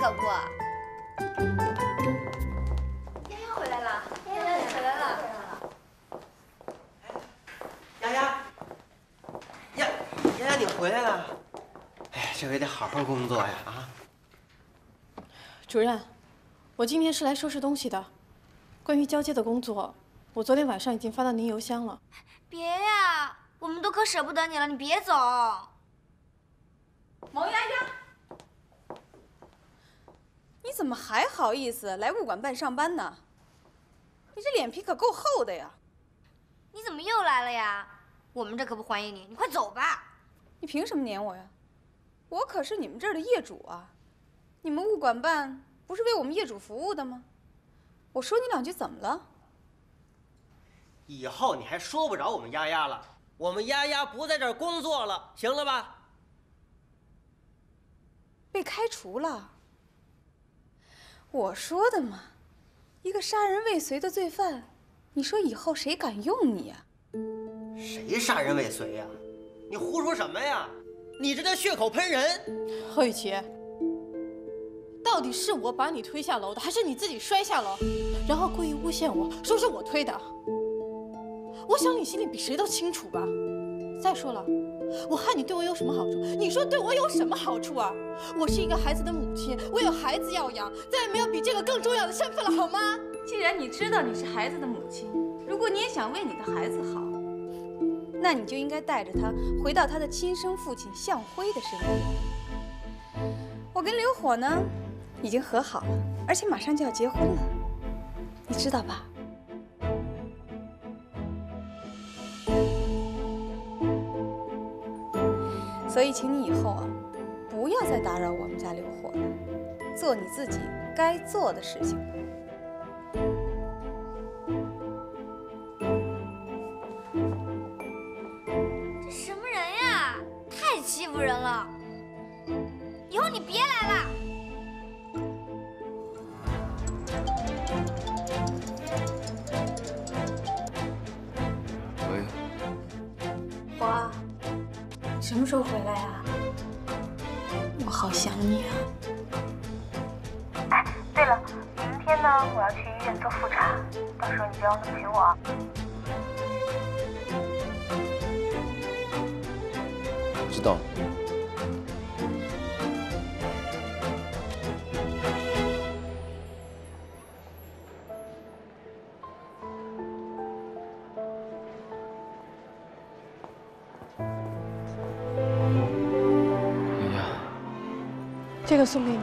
可不。丫丫回来了，丫丫你回来了。 丫丫，丫丫你回来了。哎，这回得好好工作呀啊！ 主任，我今天是来收拾东西的。关于交接的工作，我昨天晚上已经发到您邮箱了。 别呀，我们都可舍不得你了，你别走。 毛丫丫，你怎么还好意思来物管办上班呢？你这脸皮可够厚的呀！ 你怎么又来了呀？我们这可不欢迎你，你快走吧。 你凭什么撵我呀？我可是你们这儿的业主啊！你们物管办不是为我们业主服务的吗？我说你两句怎么了？ 以后你还说不着我们丫丫了，我们丫丫不在这儿工作了，行了吧？ 被开除了？我说的嘛，一个杀人未遂的罪犯，你说以后谁敢用你呀？ 谁杀人未遂呀？你胡说什么呀？你这叫血口喷人！ 何雨琪，到底是我把你推下楼的，还是你自己摔下楼，然后故意诬陷我说是我推的？我想你心里比谁都清楚吧。再说了，我害你对我有什么好处？你说对我有什么好处啊？我是一个孩子的母亲，我有孩子要养，再也没有比这个更重要的身份了，好吗？ 既然你知道你是孩子的母亲，如果你也想为你的孩子好，那你就应该带着他回到他的亲生父亲向辉的身边。我跟刘火呢，已经和好了，而且马上就要结婚了，你知道吧？所以，请你以后啊，不要再打扰我们家刘火了，做你自己该做的事情。 这什么人呀？太欺负人了！以后你别来了。 喂， 花。什么时候回来呀？我好想你啊！ 哎，对了，明天呢，我要去医院做复查，到时候你别忘了陪我啊。 知道了。 这个送给你。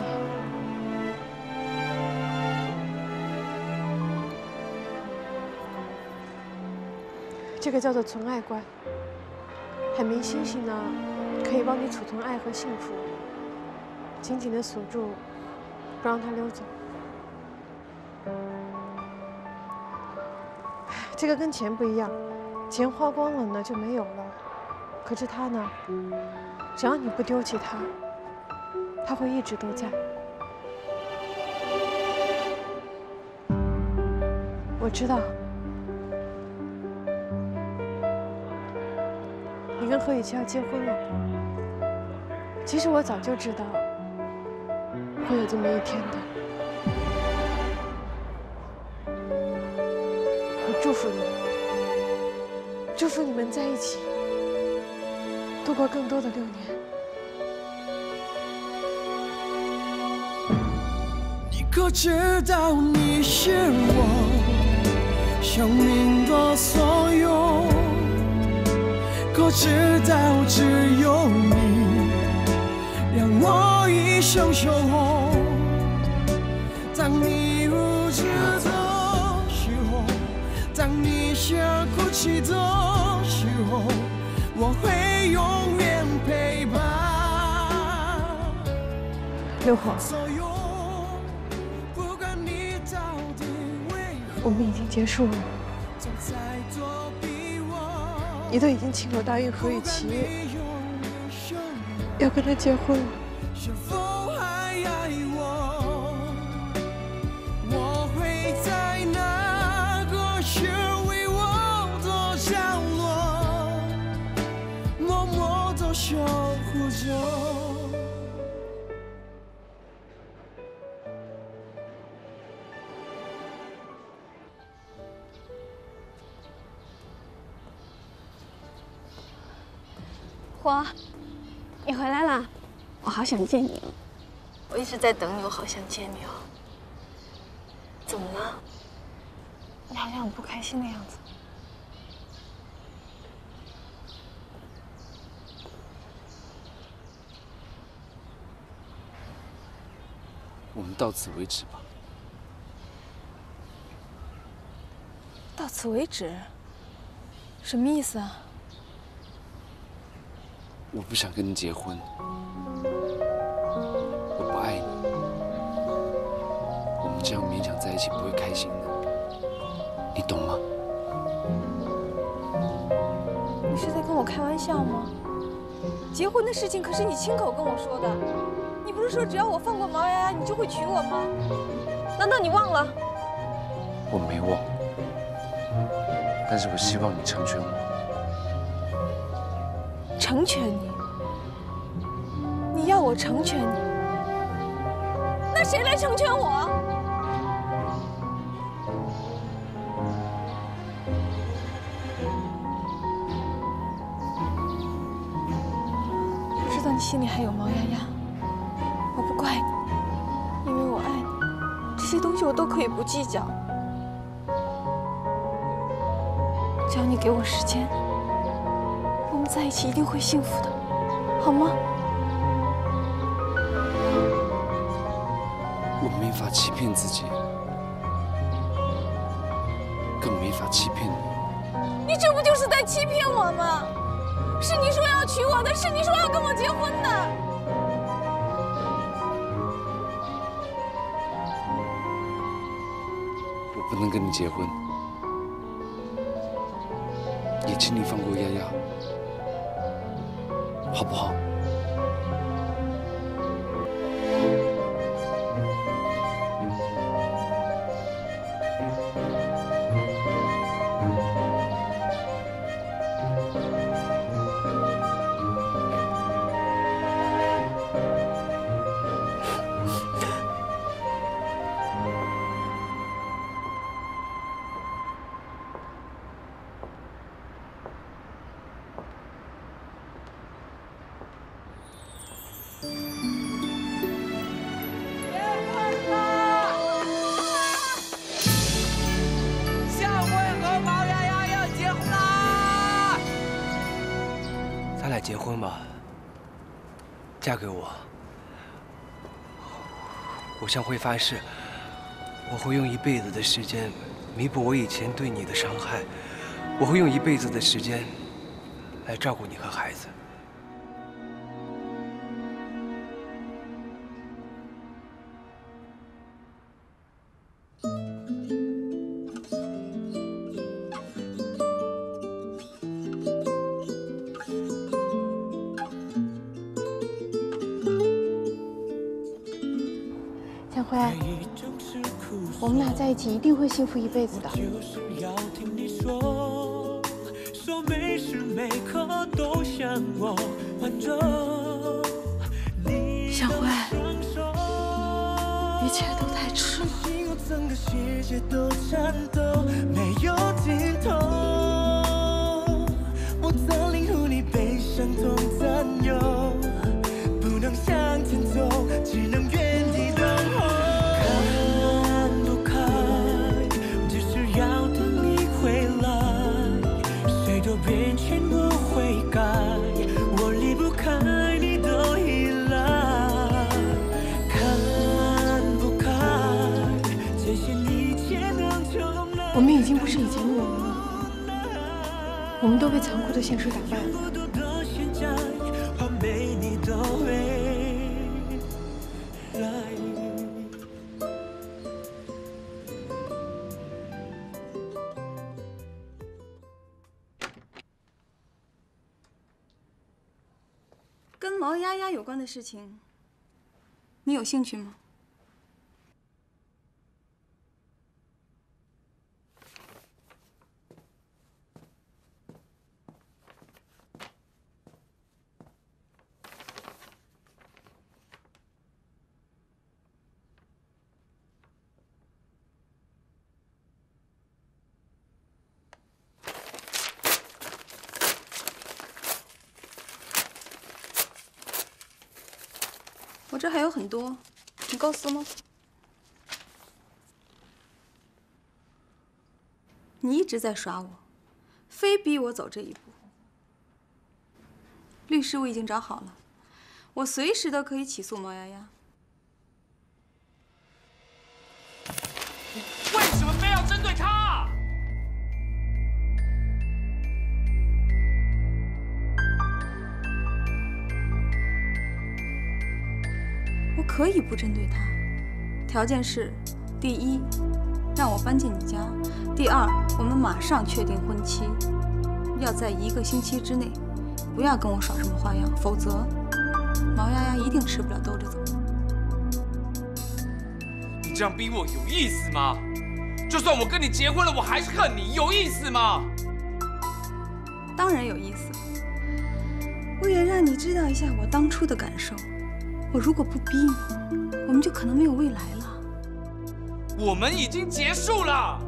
这个叫做存爱罐，海绵星星呢，可以帮你储存爱和幸福，紧紧地锁住，不让它溜走。这个跟钱不一样，钱花光了呢就没有了，可是它呢，只要你不丢弃它。他会一直都在。我知道，你跟何雨琪要结婚了。其实我早就知道会有这么一天的。我祝福你们，祝福你们在一起，度过更多的6年。 可知道你是我生命的所有？可知道只有你让我一生守候？当你无知的时候，当你想哭泣的时候，我会永远陪伴。 刘火。我们已经结束了，你都已经亲口答应何雨琪要跟他结婚了。是否还爱我？我会在那个虚伪我的角落，默默地守护着。 火，你回来了，我好想见你哦。我一直在等你，我好想见你哦。怎么了？你好像很不开心的样子。 我们到此为止吧。 到此为止？什么意思啊？ 我不想跟你结婚，我不爱你，我们这样勉强在一起不会开心的，你懂吗？ 你是在跟我开玩笑吗？结婚的事情可是你亲口跟我说的，你不是说只要我放过毛丫丫，你就会娶我吗？难道你忘了？ 我没忘，但是我希望你成全我。 成全你？你要我成全你？那谁来成全我？我知道你心里还有毛丫丫，我不怪你，因为我爱你，这些东西我都可以不计较。只要你给我时间，我们在一起一定会幸福的，好吗？ 我没法欺骗自己，更没法欺骗你。 你这不就是在欺骗我吗？是你说要娶我的，是你说要跟我结婚的。 我不能跟你结婚，也请你放过丫丫，好不好？ 咱俩结婚吧，嫁给我。我向辉发誓，我会用一辈子的时间弥补我以前对你的伤害，我会用一辈子的时间来照顾你和孩子。 小辉，我们俩在一起一定会幸福一辈子的。 说每时每刻都向我挽着。 小辉，一切都太迟了。 整个世界都颤抖，没有尽头。我曾领悟你被伤痛占有，不能向前走，只能原地等候。看不开，只是要等你回来。谁都变迁我会改，我离不开你的依赖。看不开，这些一切能重来。 我们已经不是以前的我们了，我们都被残酷的现实打败了。 跟毛丫丫有关的事情，你有兴趣吗？ 我这还有很多，你够撕吗？你一直在耍我，非逼我走这一步。律师我已经找好了，我随时都可以起诉毛丫丫。 为什么非要针对他？ 我可以不针对他，条件是：第一，让我搬进你家；第二，我们马上确定婚期，要在1个星期之内，不要跟我耍什么花样，否则毛丫丫一定吃不了兜着走。 你这样逼我有意思吗？就算我跟你结婚了，我还是恨你，有意思吗？ 当然有意思，我也让你知道一下我当初的感受。我如果不逼你，我们就可能没有未来了。 我们已经结束了。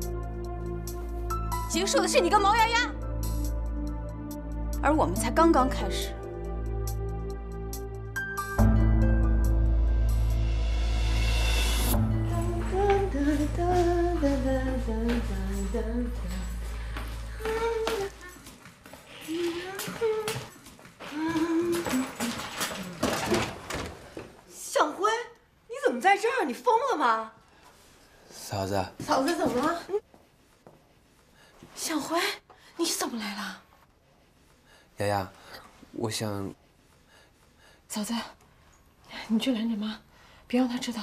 结束的是你跟毛丫丫，而我们才刚刚开始。 小辉，你怎么在这儿？你疯了吗？ 嫂子， 嫂子怎么了？小辉，你怎么来了？ 丫丫，我想…… 嫂子，你去拦着妈，别让她知道。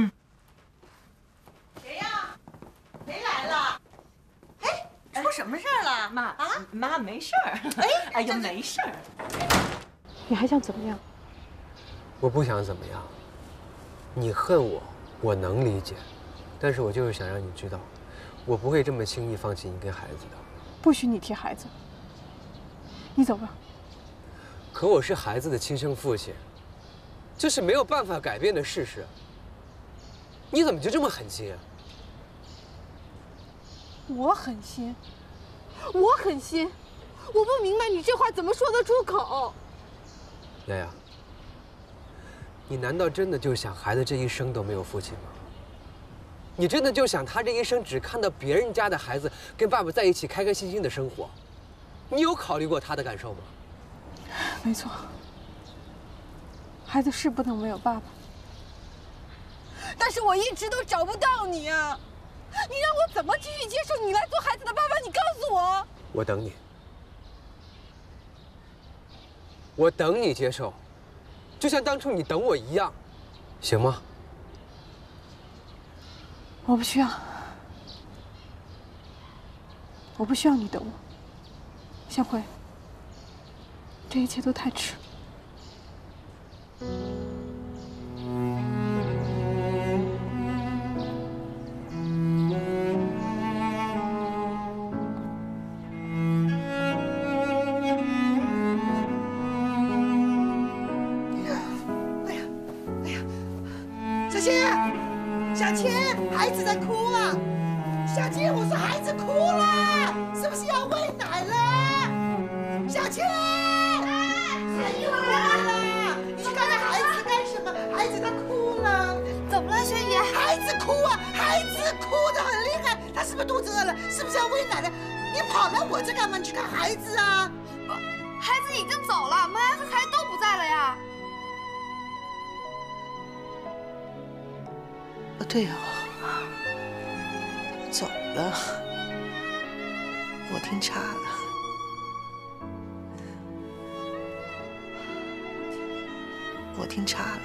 谁呀？谁来了？哎，出什么事儿了？妈啊，妈没事儿。哎呀，没事儿。 你还想怎么样？ 我不想怎么样。你恨我，我能理解，但是我就是想让你知道，我不会这么轻易放弃你跟孩子的。 不许你提孩子。你走吧。 可我是孩子的亲生父亲，这是没有办法改变的事实。你怎么就这么狠心啊？ 我狠心，我狠心，我不明白你这话怎么说得出口。 丫丫，你难道真的就想孩子这一生都没有父亲吗？你真的就想他这一生只看到别人家的孩子跟爸爸在一起开开心心的生活？你有考虑过他的感受吗？ 没错，孩子是不能没有爸爸，但是我一直都找不到你啊！你让我怎么继续接受你来做孩子的爸爸？你告诉我。 我等你，我等你接受，就像当初你等我一样，行吗？ 我不需要，我不需要你等我，小辉，这一切都太迟。 小青，孩子在哭啊！小青，我说孩子哭了，是不是要喂奶了？小青，阿姨我来了，你去看看孩子干什么？孩子他哭了， 怎么了，轩姨？ 孩子哭啊，孩子哭得很厉害，他是不是肚子饿了？是不是要喂奶了？你跑来我这干嘛？你去看孩子啊！ 孩子已经走了，妈和孩子都不在了呀。 哦，对哦，走了，我听岔了，我听岔了。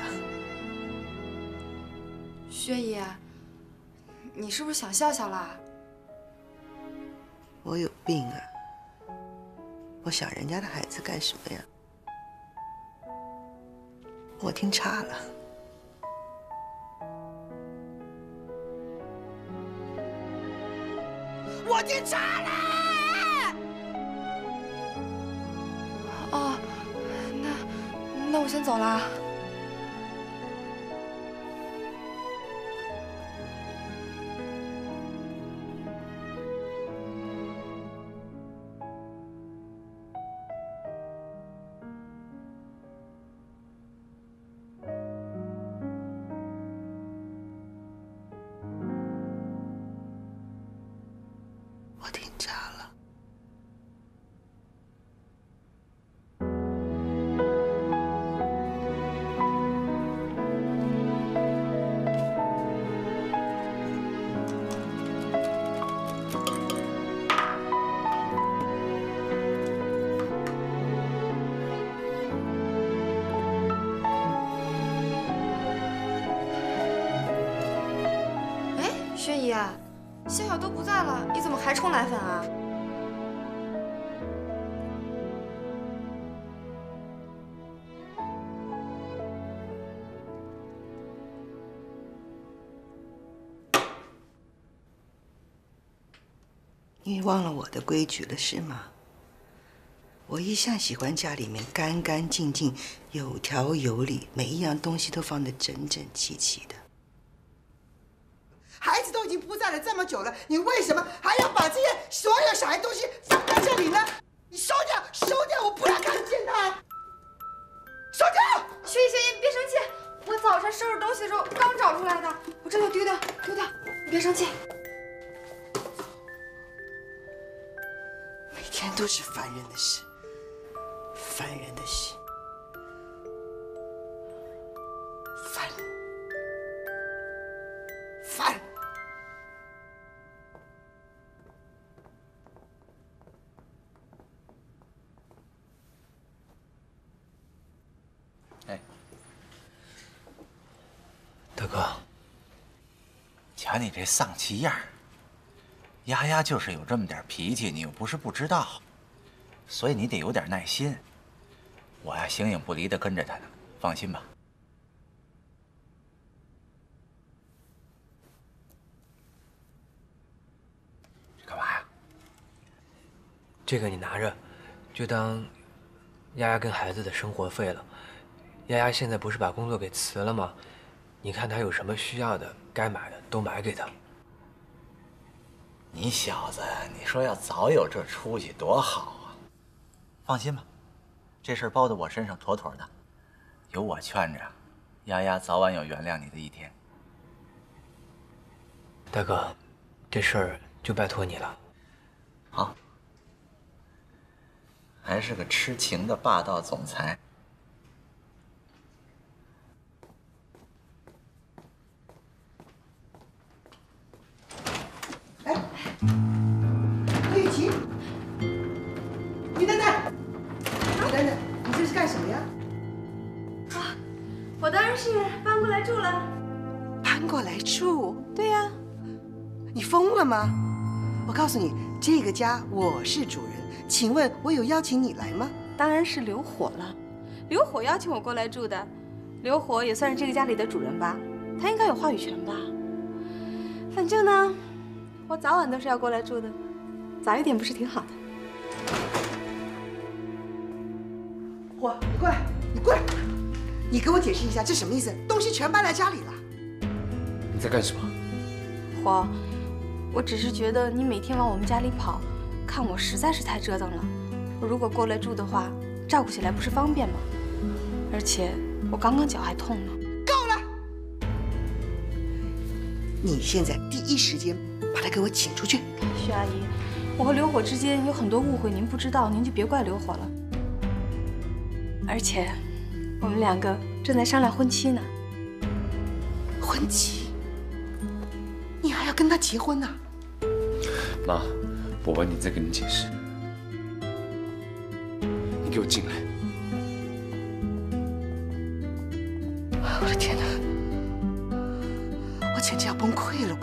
薛姨，你是不是想笑笑啦？ 我有病啊！我想人家的孩子干什么呀？我听岔了。我听岔了。 哦，那我先走啦。 笑笑都不在了，你怎么还冲奶粉啊？ 你忘了我的规矩了是吗？我一向喜欢家里面干干净净、有条有理，每一样东西都放得整整齐齐的。孩子都已经不在了这么久了，你为什么还要把这些所有小孩东西放在这里呢？你收掉，收掉，我不要看见他！收掉！ 雪姨，雪姨，你别生气，我早晨收拾东西的时候刚找出来的，我这就丢掉，丢掉，你别生气。 每天都是烦人的事，烦人的心，烦，烦。 哎， 大哥， 瞧你这丧气样儿，丫丫就是有这么点脾气，你又不是不知道，所以你得有点耐心。我呀，形影不离的跟着他呢，放心吧。干嘛呀？ 这个你拿着，就当丫丫跟孩子的生活费了。丫丫现在不是把工作给辞了吗？你看她有什么需要的，该买的都买给她。 你小子，你说要早有这出息多好啊！放心吧，这事儿包在我身上妥妥的，有我劝着，丫丫早晚有原谅你的一天。 大哥，这事儿就拜托你了。 好，还是个痴情的霸道总裁。 李雨琪，你等等，你等等，你这是干什么呀？ 啊，我当然是搬过来住了。 搬过来住？ 对呀。 你疯了吗？我告诉你，这个家我是主人，请问我有邀请你来吗？ 当然是刘火了，刘火邀请我过来住的。刘火也算是这个家里的主人吧，他应该有话语权吧。反正呢，我早晚都是要过来住的，早一点不是挺好的？ 火，你过来，你过来，你给我解释一下，这什么意思？东西全搬来家里了。 你在干什么？ 火，我只是觉得你每天往我们家里跑，看我实在是太折腾了。我如果过来住的话，照顾起来不是方便吗？而且我刚刚脚还痛呢。 够了！你现在第一时间把他给我请出去。 徐阿姨，我和刘火之间有很多误会，您不知道，您就别怪刘火了。而且，我们两个正在商量婚期呢。 婚期？你还要跟他结婚呢？ 妈，我晚点再跟你解释。你给我进来！ 我的天哪，我简直要崩溃了！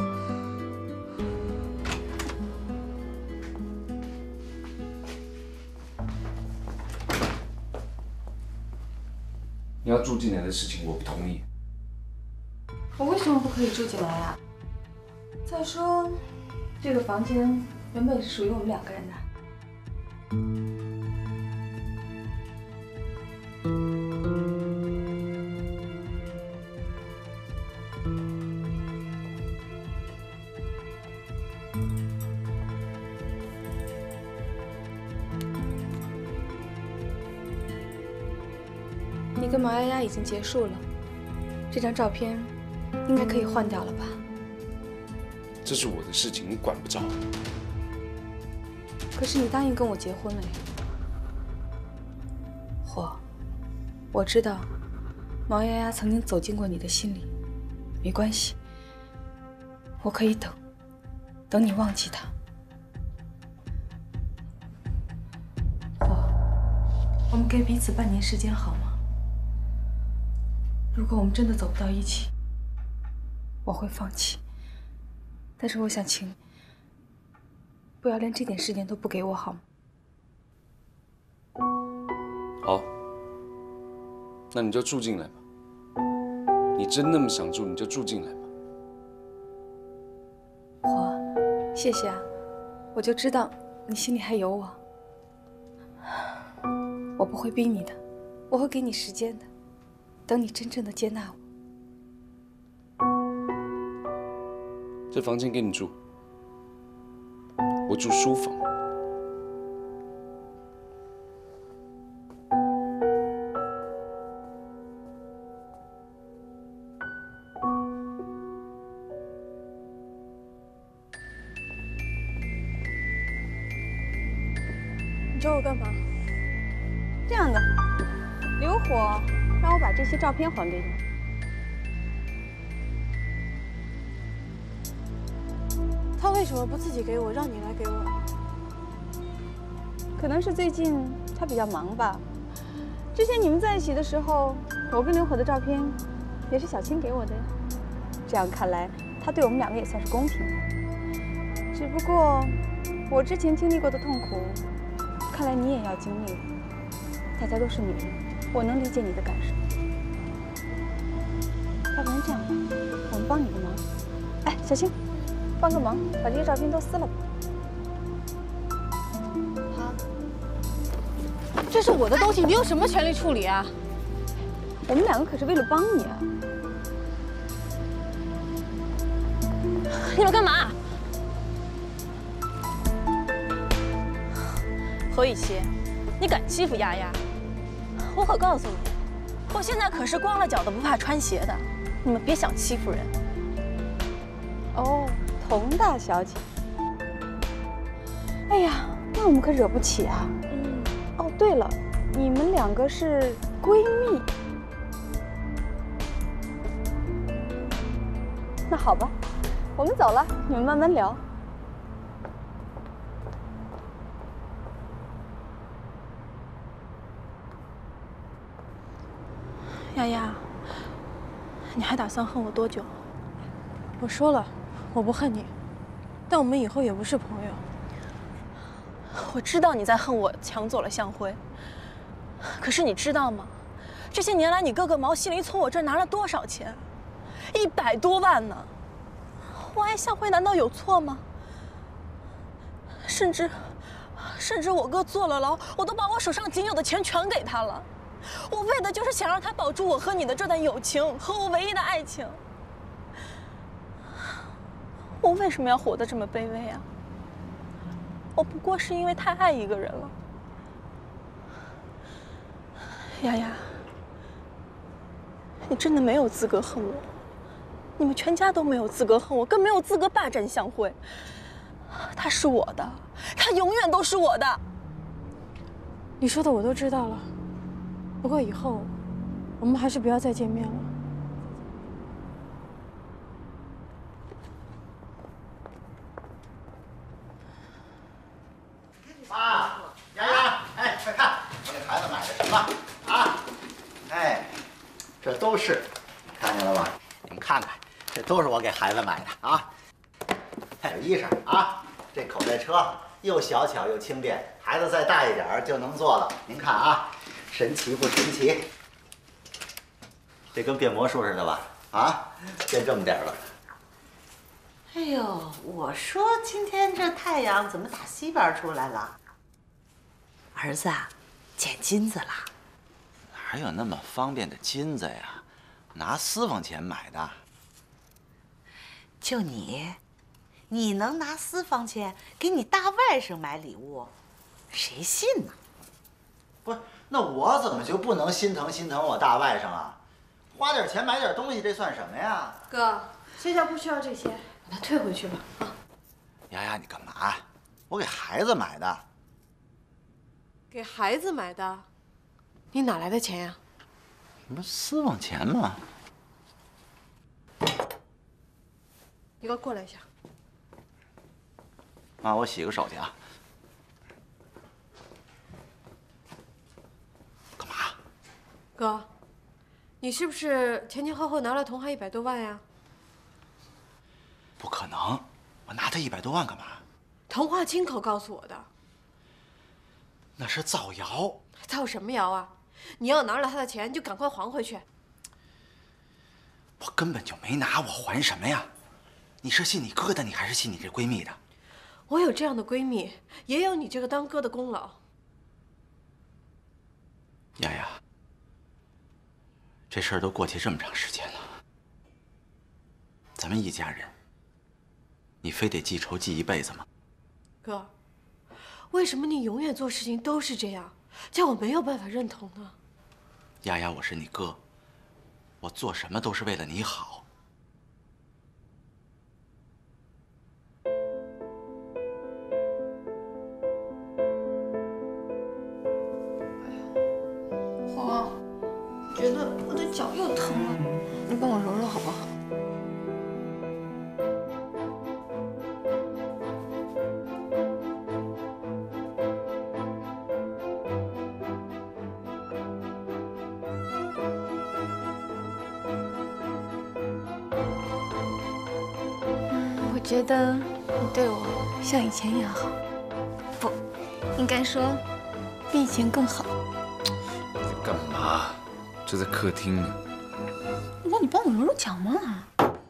你要住进来的事情，我不同意。 我为什么不可以住进来啊？再说，这个房间原本是属于我们两个人的。你跟毛丫丫已经结束了，这张照片应该可以换掉了吧？ 这是我的事情，你管不着。 可是你答应跟我结婚了呀，火。我知道，毛丫丫曾经走进过你的心里，没关系，我可以等，等你忘记她。火，我们给彼此半年时间好吗？如果我们真的走不到一起，我会放弃。但是我想请不要连这点时间都不给我好吗？ 好，那你就住进来吧。你真那么想住，你就住进来吧。 谢谢啊，我就知道你心里还有我。我不会逼你的，我会给你时间的，等你真正的接纳我。 这房间给你住，我住书房。 你找我干嘛？ 这样的，刘火让我把这些照片还给你。 他为什么不自己给我，让你来给我？ 可能是最近他比较忙吧。之前你们在一起的时候，我跟刘火的照片也是小青给我的呀。这样看来，他对我们两个也算是公平的。只不过，我之前经历过的痛苦，看来你也要经历。大家都是女人，我能理解你的感受。要不然这样吧，我们帮你个忙。哎，小青，帮个忙，把这些照片都撕了吧。 好。这是我的东西，你有什么权利处理啊？ 我们两个可是为了帮你啊。 你们干嘛？ 何雨琪，你敢欺负丫丫？我可告诉你，我现在可是光了脚的不怕穿鞋的，你们别想欺负人。 哦，佟大小姐。哎呀，那我们可惹不起啊。哦，对了，你们两个是闺蜜。那好吧，我们走了，你们慢慢聊。 丫丫，你还打算恨我多久？ 我说了，我不恨你，但我们以后也不是朋友。 我知道你在恨我抢走了向辉，可是你知道吗？这些年来，你哥哥毛希林从我这儿拿了多少钱？100多万呢！我爱向辉难道有错吗？甚至我哥坐了牢，我都把我手上仅有的钱全给他了。我为的就是想让他保住我和你的这段友情和我唯一的爱情。我为什么要活得这么卑微啊？我不过是因为太爱一个人了。丫丫，你真的没有资格恨我，你们全家都没有资格恨我，更没有资格霸占向辉。他是我的，他永远都是我的。 你说的我都知道了。不过以后，我们还是不要再见面了。 妈，丫丫，哎，快看，我给孩子买的什么啊？哎，这都是，看见了吗？你们看看，这都是我给孩子买的啊。还有衣裳啊，这口袋车又小巧又轻便，孩子再大一点就能坐了。您看啊。神奇不神奇？这跟变魔术似的吧？啊，变这么点了。 哎呦，我说今天这太阳怎么打西边出来了？儿子啊，捡金子了。 哪有那么方便的金子呀？拿私房钱买的。 就你能拿私房钱给你大外甥买礼物，谁信呢？ 不是。那我怎么就不能心疼我大外甥啊？花点钱买点东西，这算什么呀？ 哥，学校不需要这些，把它退回去吧。啊！ 丫丫，你干嘛？我给孩子买的。 给孩子买的？你哪来的钱呀？ 不是私房钱吗？ 你给我过来一下。 妈，我洗个手去啊。 哥，你是不是前后拿了童孩100多万呀？ 不可能，我拿他100多万干嘛？ 童话亲口告诉我的。 那是造谣。 造什么谣啊？你要拿了他的钱，就赶快还回去。 我根本就没拿，我还什么呀？你是信你哥的，你还是信你这闺蜜的？ 我有这样的闺蜜，也有你这个当哥的功劳。 丫丫，这事儿都过去这么长时间了，咱们一家人，你非得记仇记一辈子吗？ 哥，为什么你永远做事情都是这样，叫我没有办法认同呢？ 丫丫，我是你哥，我做什么都是为了你好。 黄，我觉得我的脚又疼了，你帮我揉揉好不好？我觉得你对我像以前一样好，不，应该说比以前更好。 你在干嘛？就在客厅呢。 那你帮我揉揉脚嘛。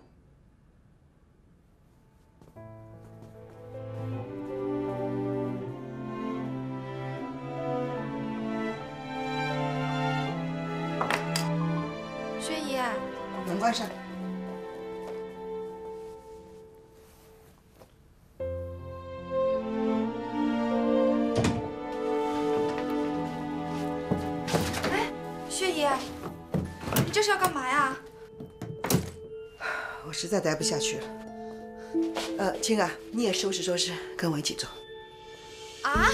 薛姨， 门关上。 薛姨，你这是要干嘛呀？ 我实在待不下去了。青啊，你也收拾收拾，跟我一起走。 啊？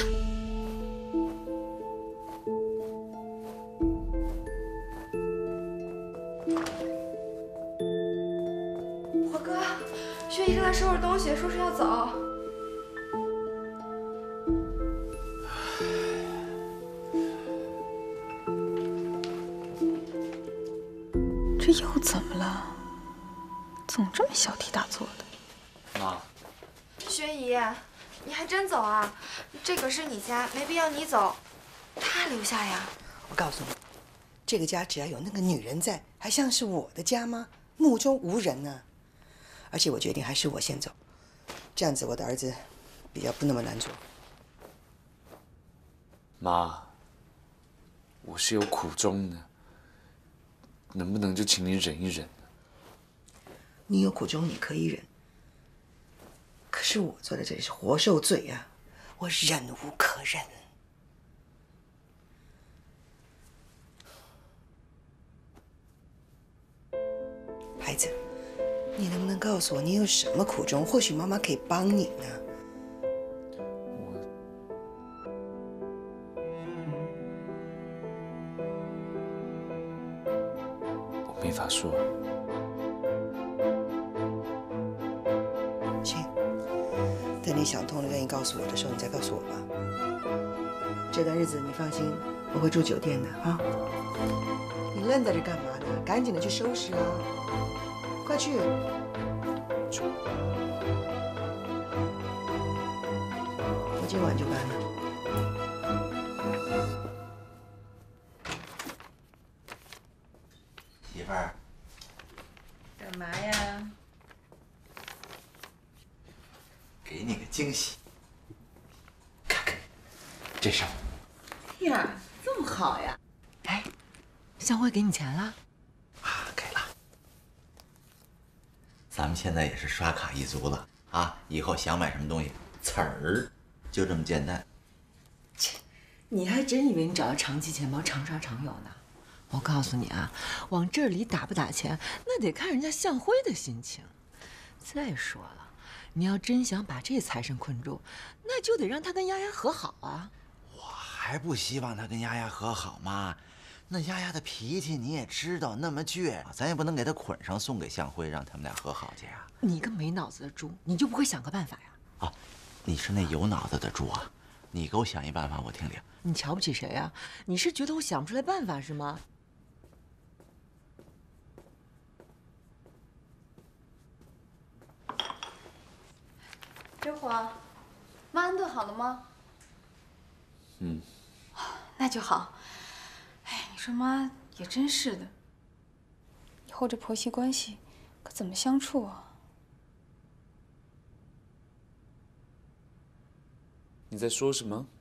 火哥，薛姨正在收拾东西，说是要走。 这又怎么了？总这么小题大做的。 妈， 薛姨，你还真走啊？这可是你家，没必要你走，他留下呀。 我告诉你，这个家只要有那个女人在，还像是我的家吗？目中无人呢。而且我决定还是我先走，这样子我的儿子比较不那么难做。 妈，我是有苦衷的，能不能就请你忍一忍呢？ 你有苦衷，你可以忍。可是我坐在这里是活受罪啊，我忍无可忍。孩子，你能不能告诉我你有什么苦衷？或许妈妈可以帮你呢。 我没法说。 行，等你想通了，愿意告诉我的时候，你再告诉我吧。这段日子你放心，我会住酒店的啊。你愣在这干嘛呢？赶紧的去收拾啊！快去。我今晚就搬了。 媳妇儿， 干嘛呀？ 给你个惊喜，看看这上。 呀，这么好呀！哎，向辉给你钱了？ 啊，给了。咱们现在也是刷卡一族了啊！以后想买什么东西，词儿，就这么简单。 切，你还真以为你找到长期钱包常刷常有呢？我告诉你啊，往这里打不打钱，那得看人家向辉的心情。再说了，你要真想把这财神困住，那就得让他跟丫丫和好啊。 我还不希望他跟丫丫和好吗？那丫丫的脾气你也知道，那么倔，咱也不能给他捆上送给向辉，让他们俩和好去啊。 你个没脑子的猪，你就不会想个办法呀？ 啊，你是那有脑子的猪啊！你给我想一办法，我听听。 你瞧不起谁呀？你是觉得我想不出来办法是吗？ 周华， 妈安顿好了吗？ 嗯， 那就好。哎，你说妈也真是的，以后这婆媳关系可怎么相处啊？ 你在说什么？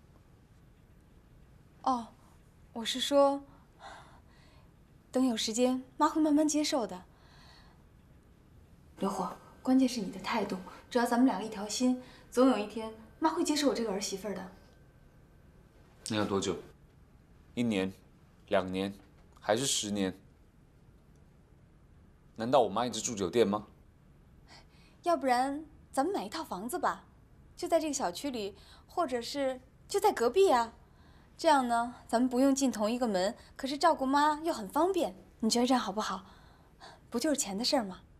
哦，我是说，等有时间，妈会慢慢接受的。刘火，关键是你的态度，只要咱们两个一条心，总有一天妈会接受我这个儿媳妇的。 那要多久？1年、2年，还是10年？难道我妈一直住酒店吗？ 要不然咱们买一套房子吧，就在这个小区里，或者是就在隔壁啊。这样呢，咱们不用进同一个门，可是照顾妈又很方便。你觉得这样好不好？不就是钱的事儿吗？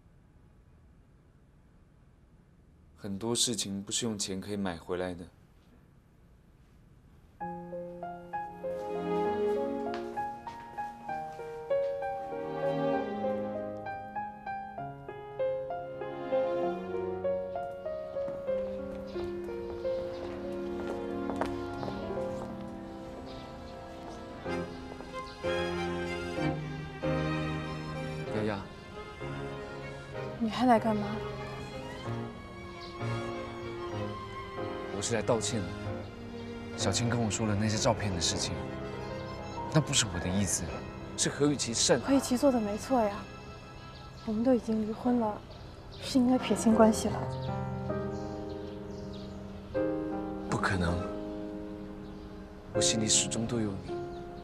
很多事情不是用钱可以买回来的。 丫丫， 你还来干嘛？ 我是来道歉的。小青跟我说了那些照片的事情，那不是我的意思，是何雨琪擅。 何雨琪做的没错呀，我们都已经离婚了，是应该撇清关系了。 不可能，我心里始终都有你。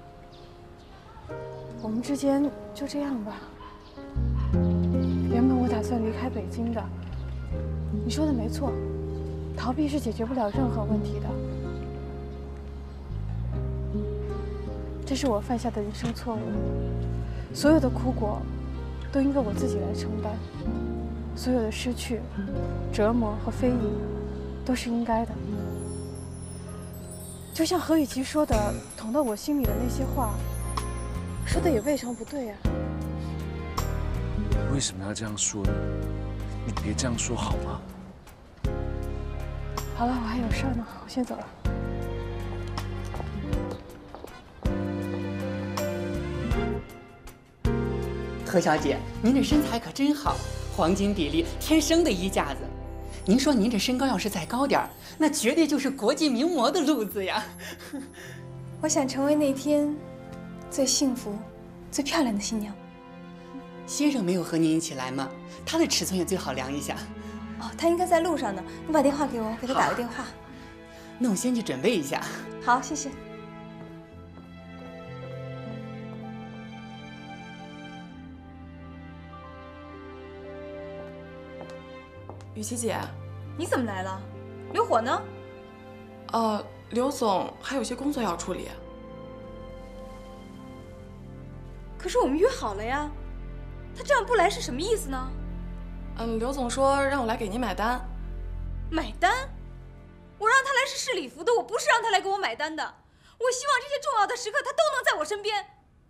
我们之间就这样吧。原本我打算离开北京的，你说的没错，逃避是解决不了任何问题的。这是我犯下的人生错误，所有的苦果都应该我自己来承担，所有的失去、折磨和非议都是应该的。就像何雨琪说的，捅到我心里的那些话，说的也未尝不对呀。 为什么要这样说呢？你别这样说好吗？ 好了，我还有事呢，我先走了。 何小姐，您这身材可真好，黄金比例，天生的衣架子。您说您这身高要是再高点儿，那绝对就是国际名模的路子呀。 我想成为那天最幸福、最漂亮的新娘。 先生没有和您一起来吗？他的尺寸也最好量一下。 哦，他应该在路上呢，你把电话给我，给他打个电话。 那我先去准备一下。 好，谢谢。 雨琪姐， 你怎么来了？刘火呢？ 刘总还有些工作要处理。 可是我们约好了呀，他这样不来是什么意思呢？ 刘总说让我来给您买单。 买单？我让他来是试礼服的，我不是让他来给我买单的。我希望这些重要的时刻他都能在我身边。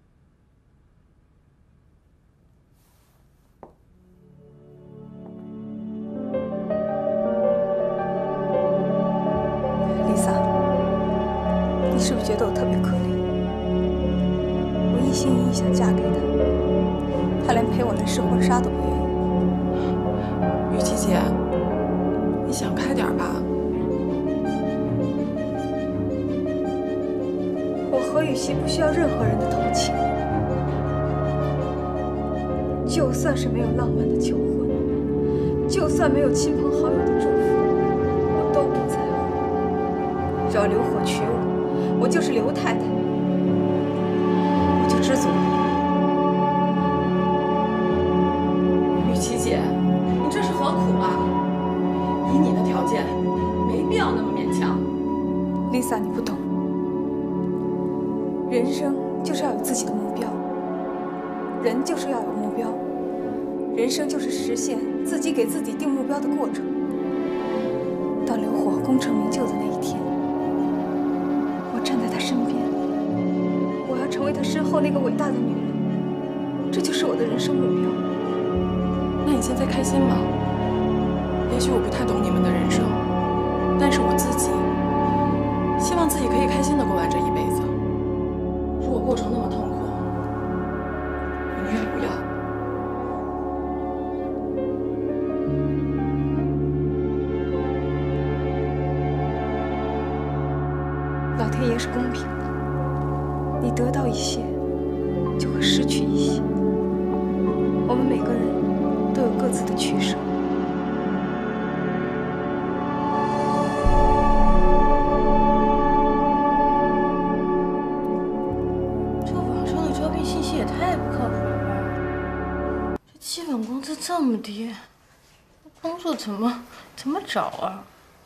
你是不是觉得我特别可怜？我一心一意想嫁给他，他连陪我来试婚纱都不愿意。 雨琪姐，你想开点吧。 我何雨琪不需要任何人的同情，就算是没有浪漫的求婚，就算没有亲朋好友的祝福，我都不在乎。只要刘火娶我，我就是刘太太，我就知足了。 雨琪姐，你这是何苦啊？以你的条件，没必要那么勉强。 Lisa， 你不懂，人生就是要有自己的目标，人就是要有目标，人生就是实现自己给自己定目标的过程。当刘火功成名就的那一天，我站在他身边，我要成为他身后那个伟大的女人，这就是我的人生目标。 那你现在开心吗？也许我不太懂你们的人生，但该是我自己，希望自己可以开心的过完这一辈子。如果过程那么痛苦，我宁愿不要。 老天爷是公平的，你得到一些，就会失去一些。我们每个人都有各自的取舍。 这网上的招聘信息也太不靠谱了吧！这基本工资这么低，工作怎么找啊？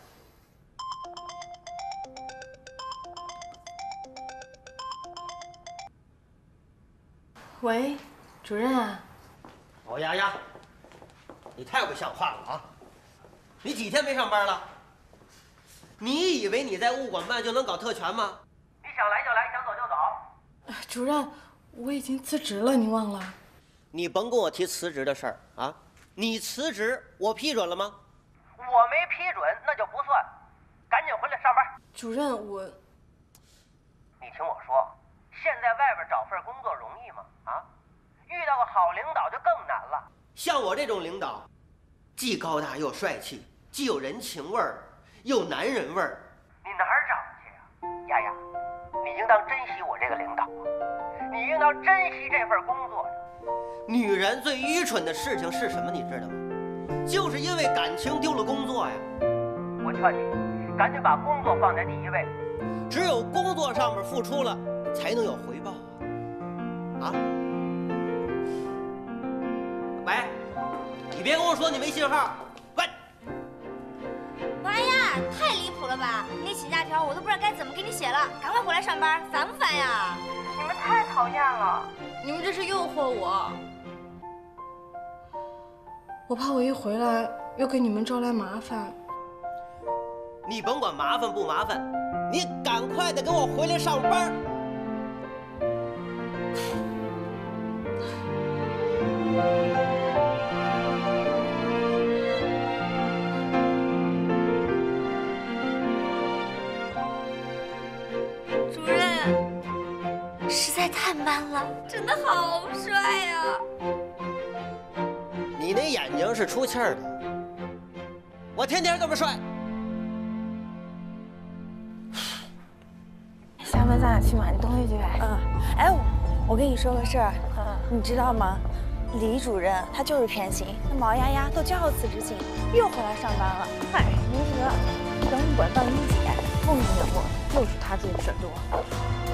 喂，主任啊。 老丫丫，你太不像话了啊！你几天没上班了？你以为你在物管办就能搞特权吗？你想来就来，想走就走。 主任，我已经辞职了，您忘了？ 你甭跟我提辞职的事儿啊！你辞职，我批准了吗？我没批准，那就不算。赶紧回来上班。 主任，我…… 你听我说，现在外边找份工作容易吗？啊，遇到个好领导就更难了。像我这种领导，既高大又帅气，既有人情味儿，又男人味儿。你哪儿找去呀？丫丫，你应当珍惜我这个领导啊！你应当珍惜这份工作。女人最愚蠢的事情是什么？你知道吗？就是因为感情丢了工作呀。我劝你，赶紧把工作放在第一位。只有工作上面付出了，才能有回报啊！啊！喂，你别跟我说你没信号。喂， 妈呀，太离谱了吧！那请假条我都不知道该怎么给你写了，赶快回来上班，烦不烦呀？ 你们太讨厌了！ 你们这是诱惑我，我怕我一回来又给你们招来麻烦。 你甭管麻烦不麻烦，你赶快的给我回来上班。 主任，实在太 man 了，真的好帅呀！ 你那眼睛是出气儿的，我天天这么帅。 下班咱俩去买东西去呗。哎，我跟你说个事儿，你知道吗？李主任他就是偏心，那毛丫丫都交了辞职信，又回来上班了。嗨，您说，等管到一姐，风云人物，又是他自己事儿多。